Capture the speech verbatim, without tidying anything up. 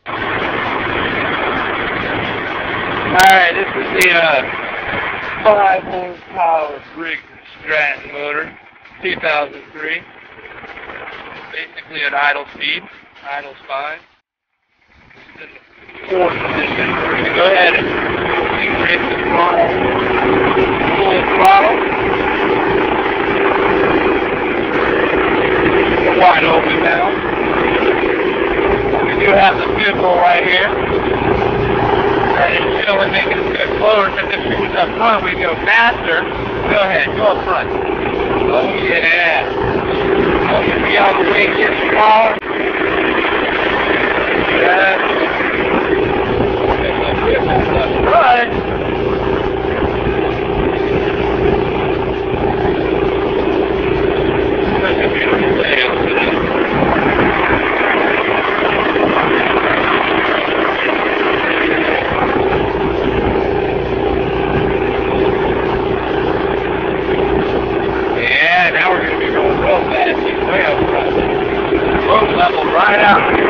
Alright, this is the uh, five horsepower Briggs and Stratton motor, two thousand three. Basically at idle speed, idle's fine. Fourth position. We're going to go ahead and increase the throttle. Full throttle. Wide open now. We do have the vehicle right here. And it's showing making it go slower, because if we was up front, we'd go faster. Go ahead, go up front. Oh yeah. Oh, you see how the wing gets smaller? Yeah. There's a difference up front. Such a beautiful layout for this. Now we're going to be going real fast. Way up front. Road level right out.